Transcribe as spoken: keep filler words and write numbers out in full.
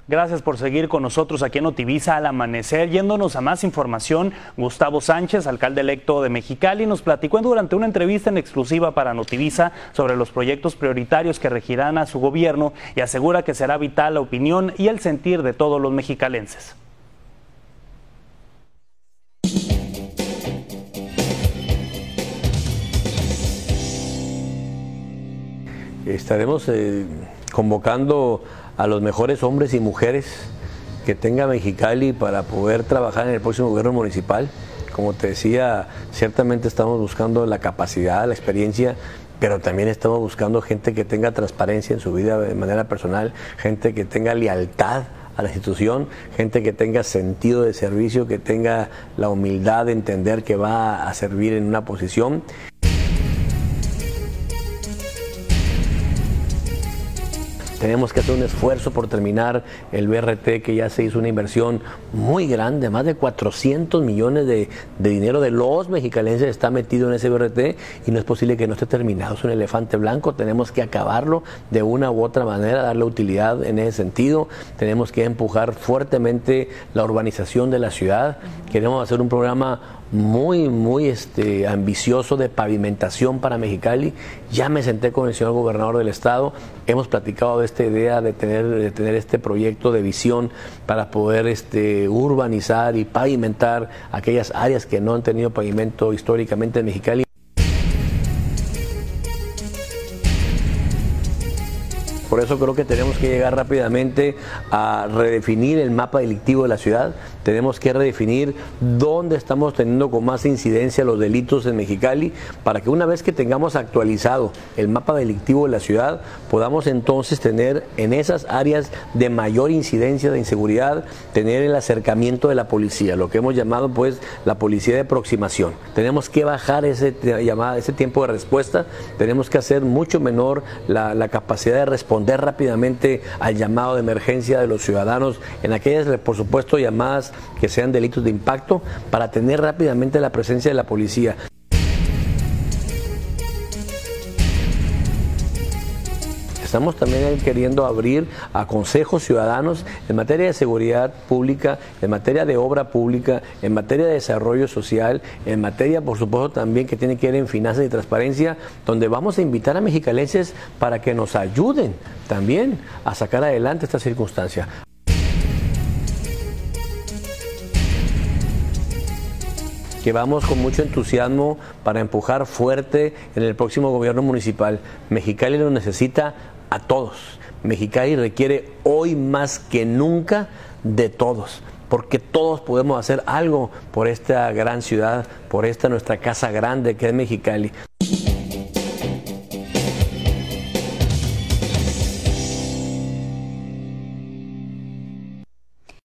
Gracias por seguir con nosotros aquí en Notivisa al amanecer. Yéndonos a más información, Gustavo Sánchez, alcalde electo de Mexicali, nos platicó durante una entrevista en exclusiva para Notivisa sobre los proyectos prioritarios que regirán a su gobierno y asegura que será vital la opinión y el sentir de todos los mexicalenses. Estaremos eh, convocando a los mejores hombres y mujeres que tenga Mexicali para poder trabajar en el próximo gobierno municipal. Como te decía, ciertamente estamos buscando la capacidad, la experiencia, pero también estamos buscando gente que tenga transparencia en su vida de manera personal, gente que tenga lealtad a la institución, gente que tenga sentido de servicio, que tenga la humildad de entender que va a servir en una posición. Tenemos que hacer un esfuerzo por terminar el B R T, que ya se hizo una inversión muy grande, más de cuatrocientos millones de, de dinero de los mexicalenses está metido en ese B R T y no es posible que no esté terminado. Es un elefante blanco, tenemos que acabarlo de una u otra manera, darle utilidad en ese sentido. Tenemos que empujar fuertemente la urbanización de la ciudad. Queremos hacer un programa muy, muy este, ambicioso de pavimentación para Mexicali. Ya me senté con el señor gobernador del estado, hemos platicado de esta idea de tener, de tener este proyecto de visión para poder este, urbanizar y pavimentar aquellas áreas que no han tenido pavimento históricamente en Mexicali. Por eso creo que tenemos que llegar rápidamente a redefinir el mapa delictivo de la ciudad. Tenemos que redefinir dónde estamos teniendo con más incidencia los delitos en Mexicali, para que una vez que tengamos actualizado el mapa delictivo de la ciudad, podamos entonces tener en esas áreas de mayor incidencia de inseguridad, tener el acercamiento de la policía, lo que hemos llamado pues la policía de aproximación. Tenemos que bajar ese, llamada, ese tiempo de respuesta, tenemos que hacer mucho menor la, la capacidad de responder rápidamente al llamado de emergencia de los ciudadanos en aquellas, por supuesto, llamadas que sean delitos de impacto, para tener rápidamente la presencia de la policía. Estamos también queriendo abrir a consejos ciudadanos en materia de seguridad pública, en materia de obra pública, en materia de desarrollo social, en materia, por supuesto, también que tiene que ver en finanzas y transparencia, donde vamos a invitar a mexicalenses para que nos ayuden también a sacar adelante esta circunstancia. Que vamos con mucho entusiasmo para empujar fuerte en el próximo gobierno municipal. Mexicali lo necesita a todos. Mexicali requiere hoy más que nunca de todos, porque todos podemos hacer algo por esta gran ciudad, por esta nuestra casa grande que es Mexicali.